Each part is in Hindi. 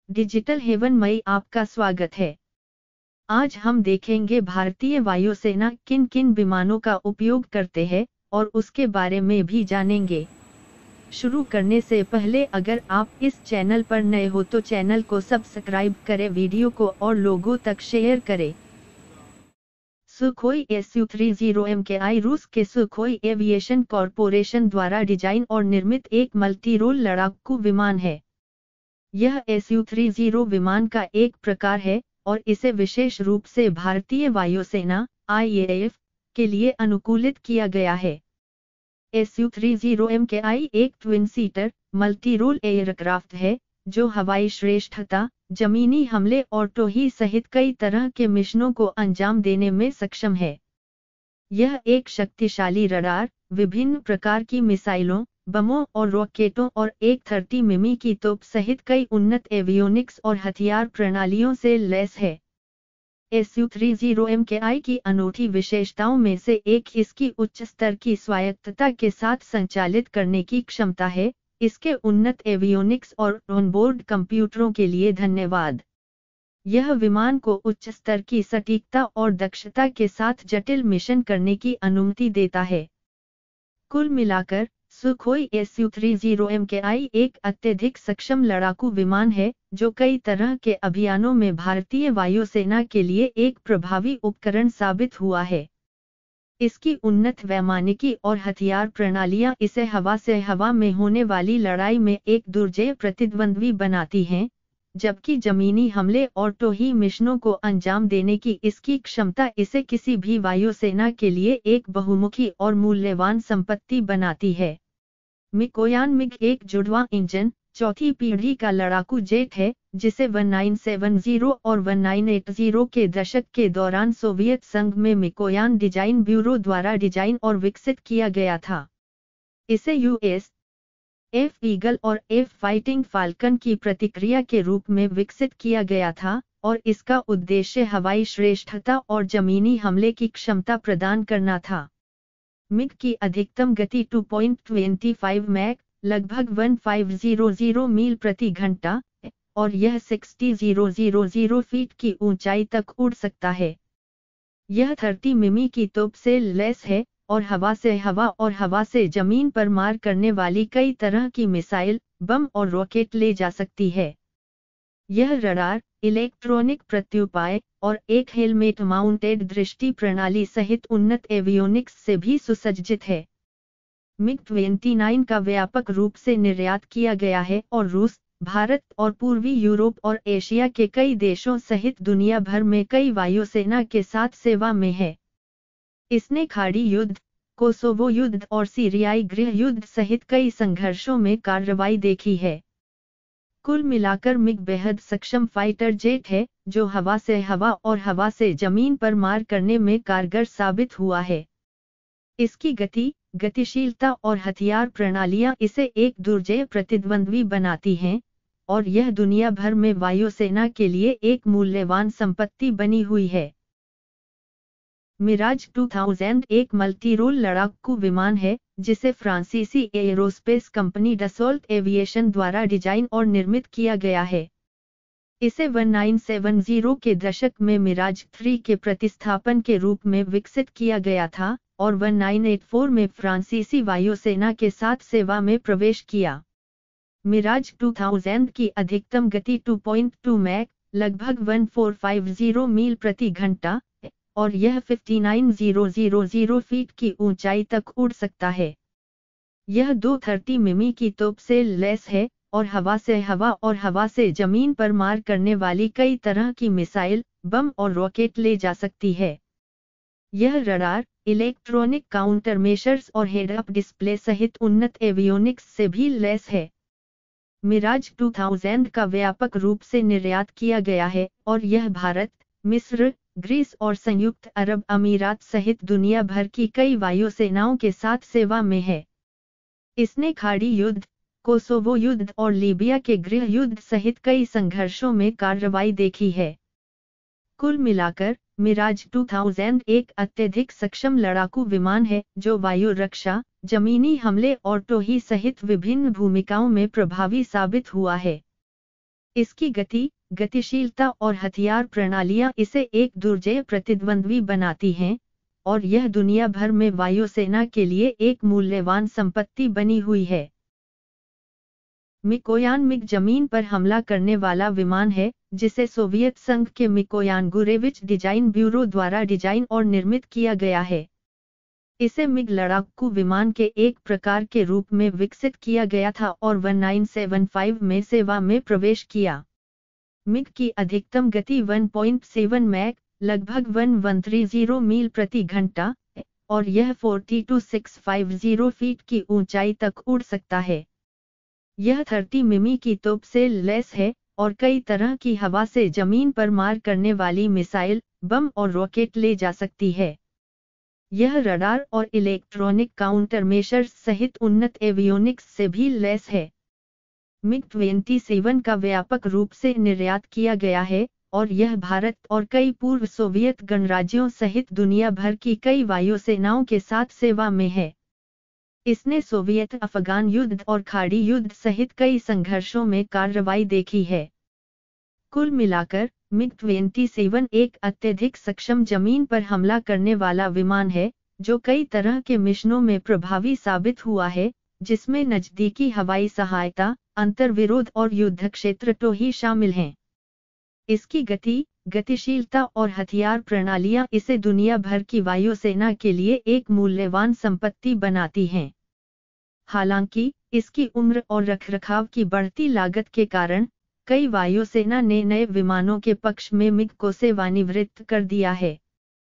डिजिटल हेवन में आपका स्वागत है। आज हम देखेंगे भारतीय वायुसेना किन किन विमानों का उपयोग करते हैं और उसके बारे में भी जानेंगे। शुरू करने से पहले अगर आप इस चैनल पर नए हो तो चैनल को सब्सक्राइब करें, वीडियो को और लोगों तक शेयर करें। सुखोई Su-30MKI रूस के सुखोई एविएशन कॉरपोरेशन द्वारा डिजाइन और निर्मित एक मल्टी रोल लड़ाकू विमान है। यह Su-30 विमान का एक प्रकार है और इसे विशेष रूप से भारतीय वायुसेना (IAF) के लिए अनुकूलित किया गया है। Su-30MKI एक twin seater multi role aircraft है जो हवाई श्रेष्ठता, जमीनी हमले और टोही सहित कई तरह के मिशनों को अंजाम देने में सक्षम है। यह एक शक्तिशाली रडार, विभिन्न प्रकार की मिसाइलों, बमों और रॉकेटों और एक 30 मिमी की तोप सहित कई उन्नत एवियोनिक्स और हथियार प्रणालियों से लैस है। Su-30MKI की अनूठी विशेषताओं में से एक इसकी उच्च स्तर की स्वायत्तता के साथ संचालित करने की क्षमता है। इसके उन्नत एवियोनिक्स और ऑनबोर्ड कंप्यूटरों के लिए धन्यवाद। यह विमान को उच्च स्तर की सटीकता और दक्षता के साथ जटिल मिशन करने की अनुमति देता है। कुल मिलाकर सुखोई Su-30MKI एक अत्यधिक सक्षम लड़ाकू विमान है जो कई तरह के अभियानों में भारतीय वायुसेना के लिए एक प्रभावी उपकरण साबित हुआ है। इसकी उन्नत वैमानिकी और हथियार प्रणालियां इसे हवा से हवा में होने वाली लड़ाई में एक दुर्जेय प्रतिद्वंद्वी बनाती हैं, जबकि जमीनी हमले और टोही मिशनों को अंजाम देने की इसकी क्षमता इसे किसी भी वायुसेना के लिए एक बहुमुखी और मूल्यवान संपत्ति बनाती है। मिकोयान मिग एक जुड़वां इंजन, चौथी पीढ़ी का लड़ाकू जेट है जिसे 1970 और 1980 के दशक के दौरान सोवियत संघ में मिकोयान डिजाइन ब्यूरो द्वारा डिजाइन और विकसित किया गया था। इसे यूएस एफ ईगल और एफ फाइटिंग फाल्कन की प्रतिक्रिया के रूप में विकसित किया गया था और इसका उद्देश्य हवाई श्रेष्ठता और जमीनी हमले की क्षमता प्रदान करना था। मिग की अधिकतम गति 2.25 मैक लगभग 1500 मील प्रति घंटा और यह 60,000 फीट की ऊंचाई तक उड़ सकता है। यह 30 मिमी की तोप से लैस है और हवा से हवा और हवा से जमीन पर मार करने वाली कई तरह की मिसाइल, बम और रॉकेट ले जा सकती है। यह रडार, इलेक्ट्रॉनिक प्रत्युपाय और एक हेलमेट माउंटेड दृष्टि प्रणाली सहित उन्नत एवियोनिक्स से भी सुसज्जित है। मिग-29 का व्यापक रूप से निर्यात किया गया है और रूस, भारत और पूर्वी यूरोप और एशिया के कई देशों सहित दुनिया भर में कई वायुसेना के साथ सेवा में है। इसने खाड़ी युद्ध, कोसोवो युद्ध और सीरियाई गृह युद्ध सहित कई संघर्षों में कार्रवाई देखी है। कुल मिलाकर मिग बेहद सक्षम फाइटर जेट है जो हवा से हवा और हवा से जमीन पर मार करने में कारगर साबित हुआ है। इसकी गति, गतिशीलता और हथियार प्रणालियां इसे एक दुर्जेय प्रतिद्वंद्वी बनाती हैं और यह दुनिया भर में वायुसेना के लिए एक मूल्यवान संपत्ति बनी हुई है। मिराज 2000 एक मल्टी रोल लड़ाकू विमान है जिसे फ्रांसीसी एयरोस्पेस कंपनी डसॉल्ट एविएशन द्वारा डिजाइन और निर्मित किया गया है। इसे 1970 के दशक में मिराज 3 के प्रतिस्थापन के रूप में विकसित किया गया था और 1984 में फ्रांसीसी वायुसेना के साथ सेवा में प्रवेश किया। मिराज 2000 की अधिकतम गति 2.2 मैक लगभग 1450 मील प्रति घंटा और यह 59,000 फीट की ऊंचाई तक उड़ सकता है। यह 230 मिमी की तोप से लैस है और हवा से हवा और हवा से जमीन पर मार करने वाली कई तरह की मिसाइल, बम और रॉकेट ले जा सकती है। यह रडार, इलेक्ट्रॉनिक काउंटर मेशर्स और हेड अप डिस्प्ले सहित उन्नत एवियोनिक्स से भी लैस है। मिराज 2000 का व्यापक रूप से निर्यात किया गया है और यह भारत, मिस्र, ग्रीस और संयुक्त अरब अमीरात सहित दुनिया भर की कई वायुसेनाओं के साथ सेवा में है। इसने खाड़ी युद्ध, कोसोवो युद्ध और लीबिया के गृह युद्ध सहित कई संघर्षों में कार्रवाई देखी है। कुल मिलाकर मिराज 2000 एक अत्यधिक सक्षम लड़ाकू विमान है जो वायु रक्षा, जमीनी हमले और टोही सहित विभिन्न भूमिकाओं में प्रभावी साबित हुआ है। इसकी गति, गतिशीलता और हथियार प्रणालियां इसे एक दुर्जय प्रतिद्वंद्वी बनाती हैं, और यह दुनिया भर में वायुसेना के लिए एक मूल्यवान संपत्ति बनी हुई है। मिकोयान मिग जमीन पर हमला करने वाला विमान है, जिसे सोवियत संघ के मिकोयान गुरेविच डिजाइन ब्यूरो द्वारा डिजाइन और निर्मित किया गया है। इसे मिग लड़ाकू विमान के एक प्रकार के रूप में विकसित किया गया था और 1975 में सेवा में प्रवेश किया। मिग की अधिकतम गति 1.7 मैक, लगभग 1130 मील प्रति घंटा, और यह 42650 फीट की ऊंचाई तक उड़ सकता है। यह 30 मिमी की तोप से लैस है और कई तरह की हवा से जमीन पर मार करने वाली मिसाइल, बम और रॉकेट ले जा सकती है। यह रडार और इलेक्ट्रॉनिक काउंटरमेशर्स सहित उन्नत एवियोनिक्स से भी लैस है। मिग 27 का व्यापक रूप से निर्यात किया गया है और यह भारत और कई पूर्व सोवियत गणराज्यों सहित दुनिया भर की कई वायुसेनाओं के साथ सेवा में है। इसने सोवियत अफगान युद्ध और खाड़ी युद्ध सहित कई संघर्षों में कार्रवाई देखी है। कुल मिलाकर मिग 27 एक अत्यधिक सक्षम जमीन पर हमला करने वाला विमान है, जो कई तरह के मिशनों में प्रभावी साबित हुआ है, जिसमें नजदीकी हवाई सहायता, अंतर्विरोध और युद्ध क्षेत्र तो ही शामिल हैं। इसकी गति, गतिशीलता और हथियार प्रणालियां इसे दुनिया भर की वायुसेना के लिए एक मूल्यवान संपत्ति बनाती हैं। हालांकि, इसकी उम्र और रखरखाव की बढ़ती लागत के कारण, कई वायुसेना ने नए विमानों के पक्ष में मिग को सेवानिवृत्त कर दिया है।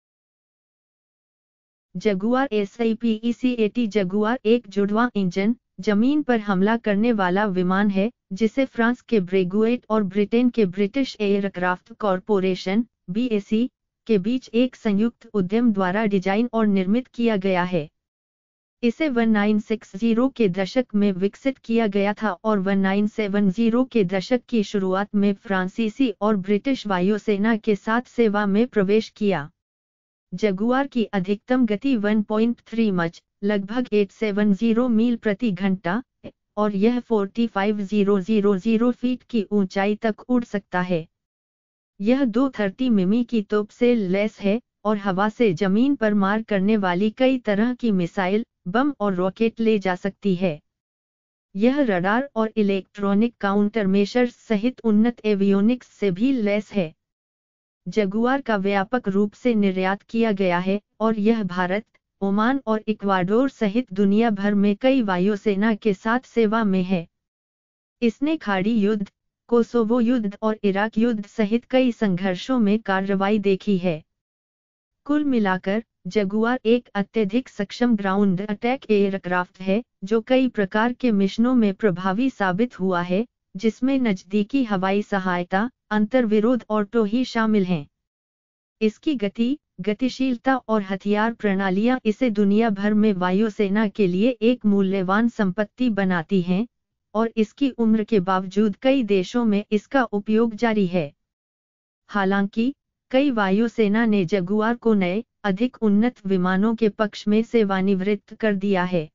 जगुआर SAPECAT जगुआर एक जुड़वां इंजन, जमीन पर हमला करने वाला विमान है, जिसे फ्रांस के ब्रेगुएट और ब्रिटेन के ब्रिटिश एयरक्राफ्ट कॉरपोरेशन (BAC) के बीच एक संयुक्त उद्यम द्वारा डिजाइन और निर्मित किया गया है। इसे 1960 के दशक में विकसित किया गया था और 1970 के दशक की शुरुआत में फ्रांसीसी और ब्रिटिश वायुसेना के साथ सेवा में प्रवेश किया। जगुआर की अधिकतम गति 1.3 मच, लगभग 870 मील प्रति घंटा, और यह 45000 फीट की ऊंचाई तक उड़ सकता है। यह 230 मिमी की तोप से लैस है और हवा से जमीन पर मार करने वाली कई तरह की मिसाइल, बम और रॉकेट ले जा सकती है। यह रडार और इलेक्ट्रॉनिक काउंटरमेशर्स सहित उन्नत एवियोनिक्स से भी लैस है। जगुआर का व्यापक रूप से निर्यात किया गया है और यह भारत, ओमान और इक्वाडोर सहित दुनिया भर में कई वायुसेना के साथ सेवा में है। इसने खाड़ी युद्ध, कोसोवो युद्ध और इराक युद्ध सहित कई संघर्षों में कार्रवाई देखी है। कुल मिलाकर, जगुआर एक अत्यधिक सक्षम ग्राउंड अटैक एयरक्राफ्ट है, जो कई प्रकार के मिशनों में प्रभावी साबित हुआ है, जिसमें नजदीकी हवाई सहायता, अंतर्विरोध और तो ही शामिल हैं। इसकी गति, गतिशीलता और हथियार प्रणालियां इसे दुनिया भर में वायुसेना के लिए एक मूल्यवान संपत्ति बनाती हैं, और इसकी उम्र के बावजूद कई देशों में इसका उपयोग जारी है। हालांकि, कई वायुसेना ने जगुआर को नए, अधिक उन्नत विमानों के पक्ष में सेवानिवृत्त कर दिया है।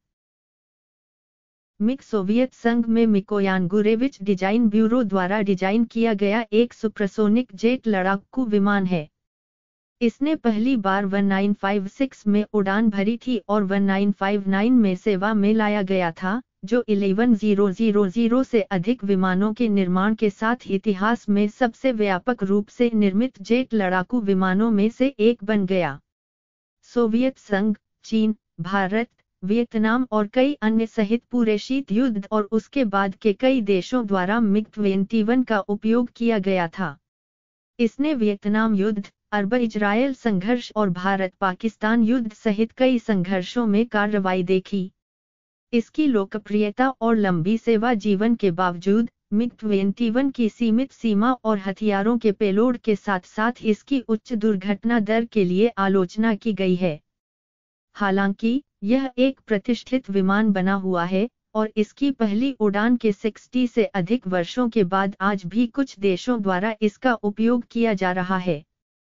मिग सोवियत संघ में मिकोयान गुरेविच डिजाइन ब्यूरो द्वारा डिजाइन किया गया एक सुपरसोनिक जेट लड़ाकू विमान है। इसने पहली बार 1956 में उड़ान भरी थी और 1959 में सेवा में लाया गया था, जो 11000 से अधिक विमानों के निर्माण के साथ इतिहास में सबसे व्यापक रूप से निर्मित जेट लड़ाकू विमानों में से एक बन गया। सोवियत संघ, चीन, भारत, वियतनाम और कई अन्य सहित पूरे शीत युद्ध और उसके बाद के कई देशों द्वारा मिग 21 का उपयोग किया गया था। इसने वियतनाम युद्ध, अरब-इजरायल संघर्ष और भारत-पाकिस्तान युद्ध सहित कई संघर्षों में कार्रवाई देखी। इसकी लोकप्रियता और लंबी सेवा जीवन के बावजूद, मिग 21 की सीमित सीमा और हथियारों के पेलोड के साथ साथ इसकी उच्च दुर्घटना दर के लिए आलोचना की गई है। हालांकि, यह एक प्रतिष्ठित विमान बना हुआ है, और इसकी पहली उड़ान के 60 से अधिक वर्षों के बाद आज भी कुछ देशों द्वारा इसका उपयोग किया जा रहा है।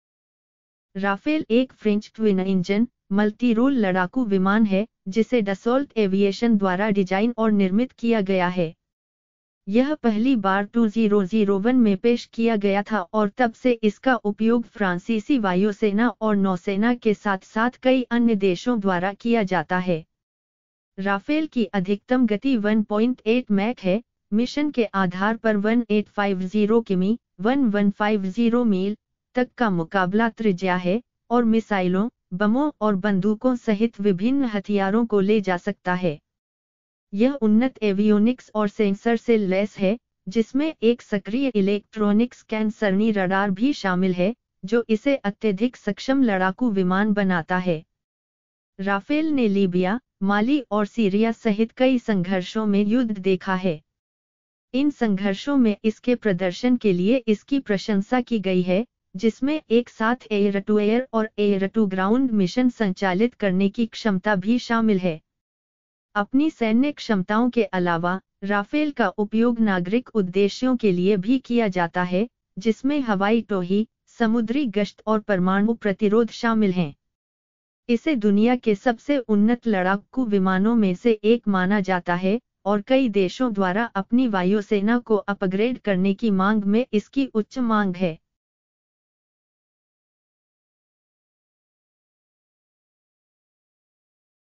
राफेल एक French twin engine, multi role लड़ाकू विमान है, जिसे डसॉल्ट एविएशन द्वारा डिजाइन और निर्मित किया गया है। यह पहली बार 2001 में पेश किया गया था और तब से इसका उपयोग फ्रांसीसी वायुसेना और नौसेना के साथ साथ कई अन्य देशों द्वारा किया जाता है। राफेल की अधिकतम गति 1.8 मैक है। मिशन के आधार पर 1850 किमी 1150 मील तक का मुकाबला त्रिज्या है और मिसाइलों, बमों और बंदूकों सहित विभिन्न हथियारों को ले जा सकता है। यह उन्नत एवियोनिक्स और सेंसर से लैस है, जिसमें एक सक्रिय इलेक्ट्रॉनिक स्कैन सरणी रडार भी शामिल है, जो इसे अत्यधिक सक्षम लड़ाकू विमान बनाता है। राफेल ने लीबिया, माली और सीरिया सहित कई संघर्षों में युद्ध देखा है। इन संघर्षों में इसके प्रदर्शन के लिए इसकी प्रशंसा की गई है, जिसमें एक साथ एयर टू एयर और एयर टू ग्राउंड मिशन संचालित करने की क्षमता भी शामिल है। अपनी सैन्य क्षमताओं के अलावा राफेल का उपयोग नागरिक उद्देश्यों के लिए भी किया जाता है, जिसमें हवाई टोही, समुद्री गश्त और परमाणु प्रतिरोध शामिल हैं। इसे दुनिया के सबसे उन्नत लड़ाकू विमानों में से एक माना जाता है और कई देशों द्वारा अपनी वायुसेना को अपग्रेड करने की मांग में इसकी उच्च मांग है।